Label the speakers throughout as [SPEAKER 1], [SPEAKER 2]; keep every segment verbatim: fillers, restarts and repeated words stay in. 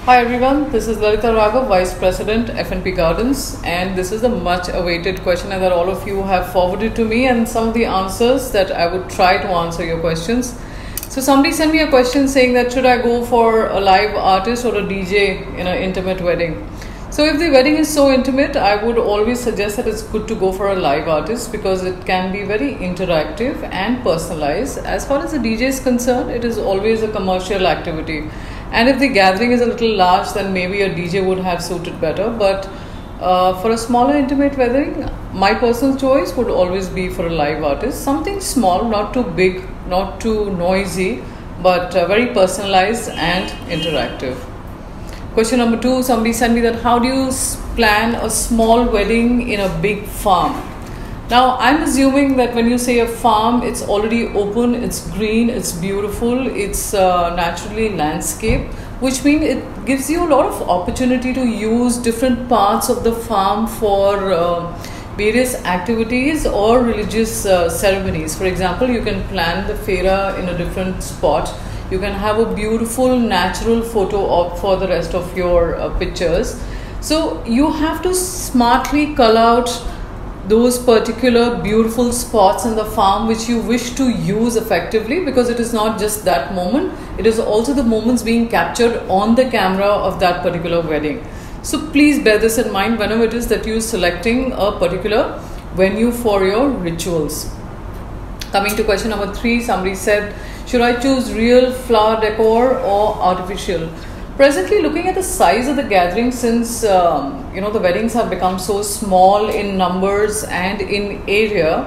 [SPEAKER 1] Hi everyone, this is Lalita Raghav, Vice President F and P Gardens, and this is the much awaited question that all of you have forwarded to me and some of the answers that I would try to answer your questions. So somebody sent me a question saying that should I go for a live artist or a D J in an intimate wedding? So if the wedding is so intimate, I would always suggest that it's good to go for a live artist because it can be very interactive and personalized. As far as the D J is concerned, it is always a commercial activity. And if the gathering is a little large, then maybe a D J would have suited better. But uh, for a smaller intimate wedding, my personal choice would always be for a live artist. Something small, not too big, not too noisy, but uh, very personalized and interactive. Question number two, somebody sent me that how do you plan a small wedding in a big farm? Now, I'm assuming that when you say a farm, it's already open, it's green, it's beautiful, it's uh, naturally landscaped, which means it gives you a lot of opportunity to use different parts of the farm for uh, various activities or religious uh, ceremonies. For example, you can plan the Fera in a different spot. You can have a beautiful natural photo op for the rest of your uh, pictures. So you have to smartly cull out those particular beautiful spots in the farm which you wish to use effectively, because it is not just that moment, it is also the moments being captured on the camera of that particular wedding. So please bear this in mind whenever it is that you are selecting a particular venue for your rituals. Coming to question number three, somebody said, should I choose real flower decor or artificial? Presently, looking at the size of the gathering, since um, you know the weddings have become so small in numbers and in area,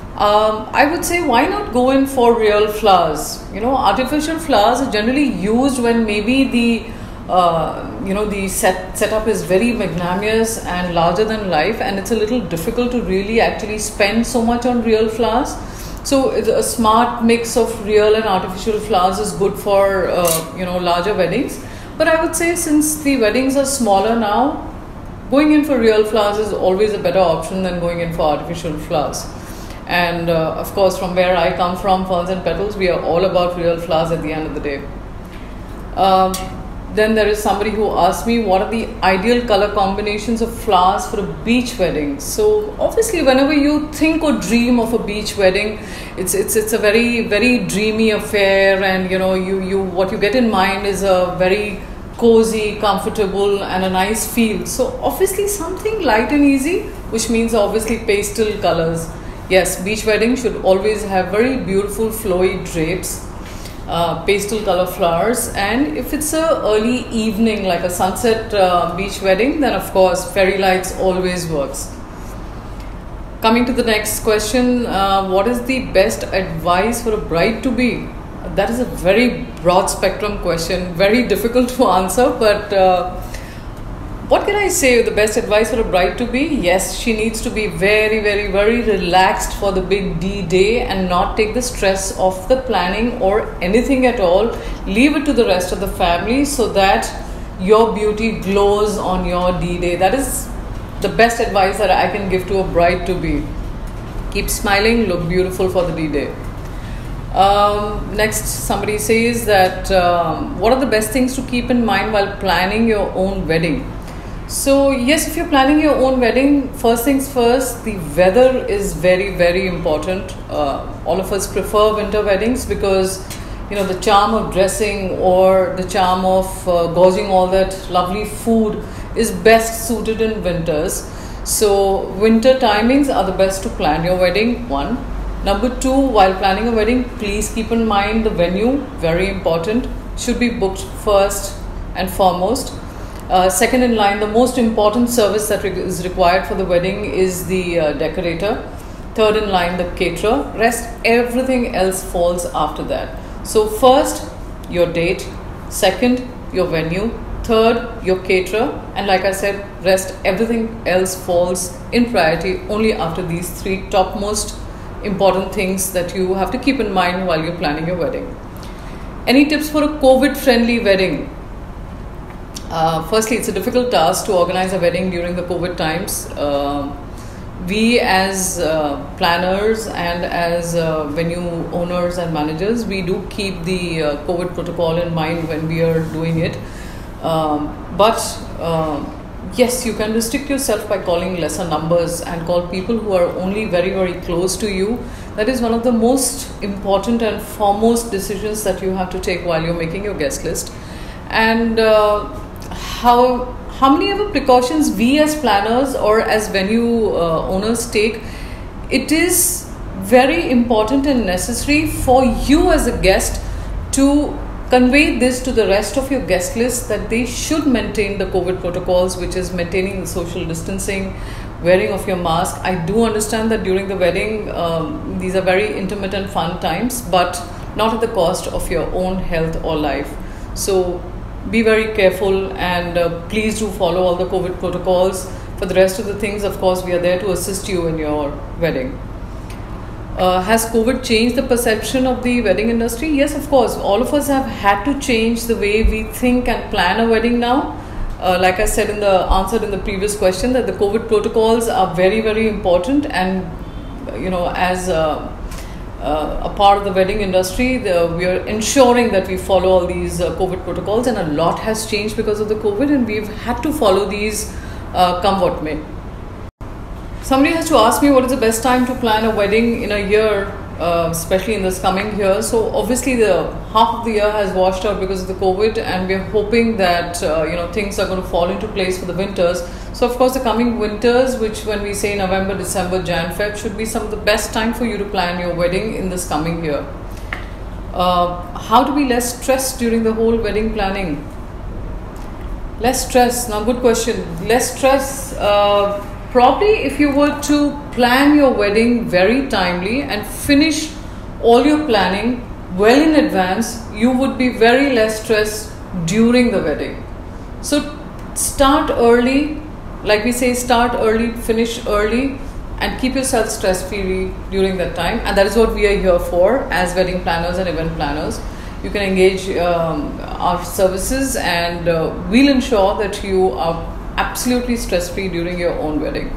[SPEAKER 1] um, I would say why not go in for real flowers? You know, artificial flowers are generally used when maybe the uh, you know the set setup is very magnanimous and larger than life, and it's a little difficult to really actually spend so much on real flowers. So a smart mix of real and artificial flowers is good for uh, you know larger weddings. But I would say since the weddings are smaller now, going in for real flowers is always a better option than going in for artificial flowers. And uh, of course, from where I come from, Ferns and Petals, we are all about real flowers at the end of the day. Um, then there is somebody who asked me what are the ideal color combinations of flowers for a beach wedding. So obviously whenever you think or dream of a beach wedding, it's it's it's a very very dreamy affair, and you know you you what you get in mind is a very cozy, comfortable and a nice feel. So obviously something light and easy, which means obviously pastel colors. Yes, beach wedding should always have very beautiful flowy drapes, Uh, pastel color flowers, and if it's a early evening like a sunset uh, beach wedding, then of course fairy lights always works. Coming to the next question, uh, what is the best advice for a bride to be? That is a very broad spectrum question, very difficult to answer, but uh, what can I say? The best advice for a bride to be? Yes, she needs to be very, very, very relaxed for the big D day and not take the stress of the planning or anything at all. Leave it to the rest of the family so that your beauty glows on your D day. That is the best advice that I can give to a bride to be. Keep smiling, look beautiful for the D day. Um, next, somebody says that um, what are the best things to keep in mind while planning your own wedding? So yes, if you're planning your own wedding, first things first, the weather is very, very important. Uh, all of us prefer winter weddings because, you know, the charm of dressing or the charm of uh, gorging all that lovely food is best suited in winters. So winter timings are the best to plan your wedding, one. Number two, while planning a wedding, please keep in mind the venue, very important, should be booked first and foremost. Uh, second in line, the most important service that re is required for the wedding is the uh, decorator. Third in line, the caterer. Rest, everything else falls after that. So first, your date. Second, your venue. Third, your caterer. And like I said, rest, everything else falls in priority only after these three topmost important things that you have to keep in mind while you're planning your wedding. Any tips for a COVID-friendly wedding? Uh, firstly, it's a difficult task to organize a wedding during the COVID times. Uh, we as uh, planners and as uh, venue owners and managers, we do keep the uh, COVID protocol in mind when we are doing it. Um, but um, yes, you can restrict yourself by calling lesser numbers and call people who are only very, very close to you. That is one of the most important and foremost decisions that you have to take while you're making your guest list. And uh, how how many other precautions we as planners or as venue uh, owners take, it is very important and necessary for you as a guest to convey this to the rest of your guest list, that they should maintain the COVID protocols, which is maintaining the social distancing, wearing of your mask. I do understand that during the wedding, um, these are very intimate and fun times, but not at the cost of your own health or life. So be very careful, and uh, please do follow all the COVID protocols. For the rest of the things, of course, we are there to assist you in your wedding. Uh, has COVID changed the perception of the wedding industry? Yes, of course. All of us have had to change the way we think and plan a wedding now. Uh, like I said in the answer in the previous question, that the COVID protocols are very, very important, and you know, as a, uh, a part of the wedding industry, the, we are ensuring that we follow all these uh, COVID protocols, and a lot has changed because of the COVID, and we've had to follow these uh, come what may. Somebody has to ask me what is the best time to plan a wedding in a year, uh, especially in this coming year. So obviously the half of the year has washed out because of the COVID, and we're hoping that uh, you know, things are going to fall into place for the winters. So of course the coming winters, which when we say November, December, Jan, Feb, should be some of the best time for you to plan your wedding in this coming year. Uh, how to be less stressed during the whole wedding planning? Less stress. Now, good question. Less stress. Uh, Probably if you were to plan your wedding very timely and finish all your planning well in advance, you would be very less stressed during the wedding. So start early, like we say, start early, finish early, and keep yourself stress-free during that time. And that is what we are here for as wedding planners and event planners. You can engage um, our services, and uh, we'll ensure that you are absolutely stress-free during your own wedding.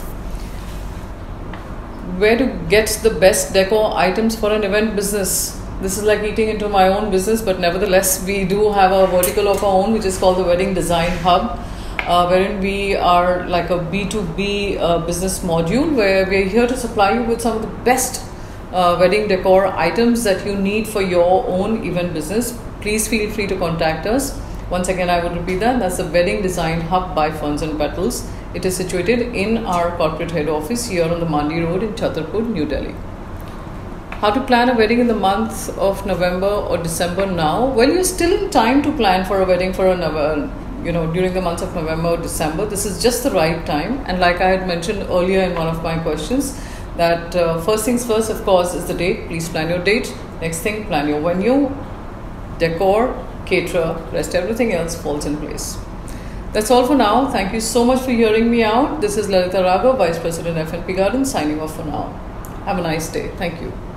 [SPEAKER 1] Where to get the best decor items for an event business? This is like eating into my own business, but nevertheless we do have a vertical of our own, which is called the Wedding Design Hub, uh, wherein we are like a B two B uh, business module, where we're here to supply you with some of the best uh, wedding decor items that you need for your own event business. Please feel free to contact us. Once again, I would repeat that. That's the Wedding Design Hub by Ferns and Petals. It is situated in our corporate head office here on the Mandi Road in Chhatarpur, New Delhi. How to plan a wedding in the month of November or December now? Well, you're still in time to plan for a wedding for a, you know, during the months of November or December. This is just the right time. And like I had mentioned earlier in one of my questions, that uh, first things first, of course, is the date. Please plan your date. Next thing, plan your venue, decor, caterer, rest everything else falls in place. That's all for now. Thank you so much for hearing me out. This is Lalita Raghav, Vice President F N P Gardens, signing off for now. Have a nice day. Thank you.